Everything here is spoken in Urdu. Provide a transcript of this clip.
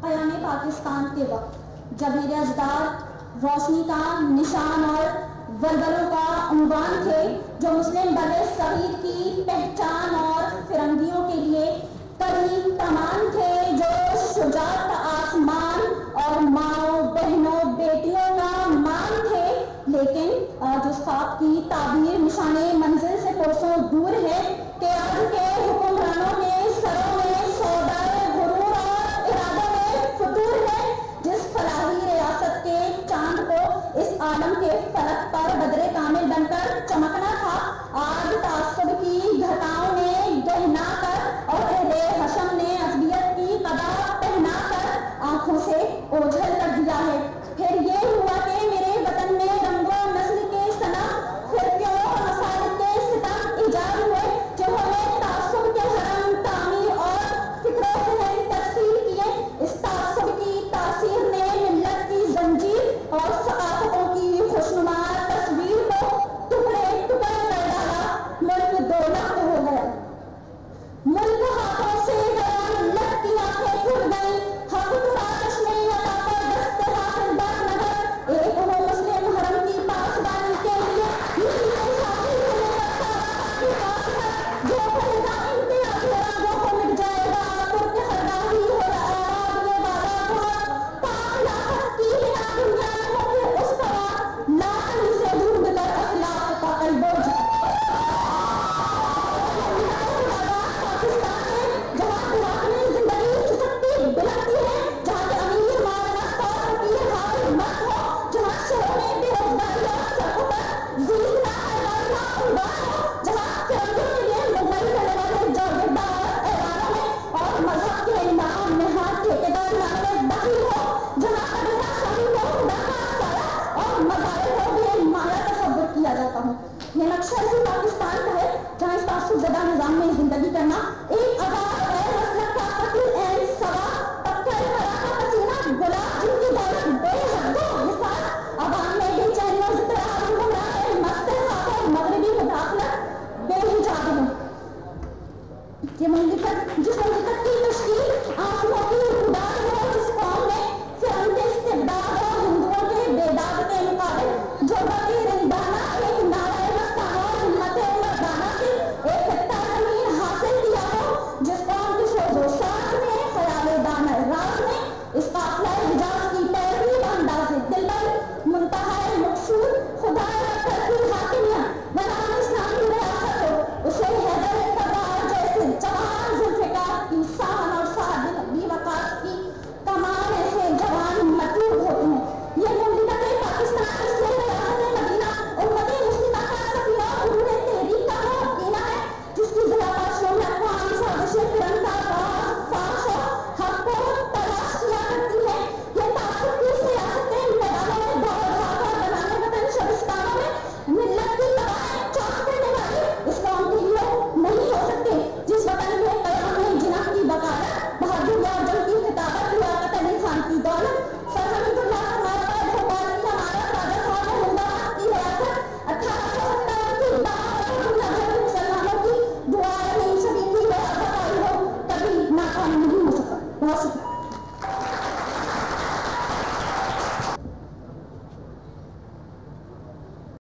قیام پاکستان کے وقت جب میرے اجداد روشنی کا نشان اور ولولوں کا عنوان تھے، جو مسلم بر صغیر کی پہچان اور فرنگیوں کے لیے کریم کمان تھے، جو شجاعت آسمان اور ماؤں بہنوں بیٹیوں کا مان تھے، لیکن آج اس خواب کی تعبیر نشانے منزل سے کوسوں دور ہے کہ آج کے حکمرانوں کے سروں میں سودائے غرور اور ارادوں میں فتور ہے۔ جس فلاحی ریاست کے چاند کو اس عالم کے فلک پر بدر کامل بن کر چمکنا تھا، آج تعصب کی گھٹاؤں نے گہنا کر اور اہل حشم نے عصبیت کی قدا پہنا کر آنکھوں سے اوجھل کر دیا ہے۔ پھر یہ ہوا کہ میرے وطن میں رنگ و نسل کے صنم، فرقوں اور مسالک کے ستم ایجاد ہوئے، جنہوں نے تعصب کے حرم تعمیر اور فکر و ذہن تکثیر کیے۔ اس تعصب کی تاثیر نے ملت کی زنجیر اور ثقافتوں کی خوشنما تصویر کو ٹکڑے ٹکڑے کر ڈالا۔ ملک دو لخت ہو گیا، ملک ہاتھوں سے گیا، ملت کی آنکھیں کھل گئیں۔ حق تراش میں عطا پر دست حاصل بر نگر، ایک ہو مسلم حرم کی پاسبانی کے لیے نیچے ساتھی ہونے کا کی بات ہے۔ جو کرے گا امتیاز راگوں کو مٹ جائے گا، ترک خرگاہی ہو آباد یہ وعدہ بہت پاک لاحق کی ہے دنیا میں پھر اس طرح لاکھ سے ڈھونڈ کر اخلاق کا البوجھ۔ پاکستان ہے جہاں خوراک میں زندگی چسکتی بلندی ہے، جہاں کے امیر مالناس اور فقیر حال مت ہو، جہاں شہروں میں بے روزگاری اور سڑکوں پر زیرہ حیوان کا انبار ہو، جہاں فرنگیوں کے لیے مغمری کرنے والے جاگیردار ایوانوں میں اور مذہب کے نام نہاد ٹھیکیدار نامے بخیل ہو، جہاں قبیلہ شاہی کو خدا کا سایہ اور مظاہر کو بے مایا تصور کیا جاتا ہوں۔ یہ نقشہ اسی پاکستان کا ہے جہاں اس تعصب زدہ نظام میں زندگی کرنا ایک آزاد غیر مسلک کا قتل عین سوا، پتھر ہرا کا پسینہ گلاب جن کی دولت بے حد و مثال، عوام میں بے چینی اور اضطراب گمراہ ہے، مست خواب اور مغربی مداخلت بے حجاب ہے۔ یہ مملکت جس مملکت کی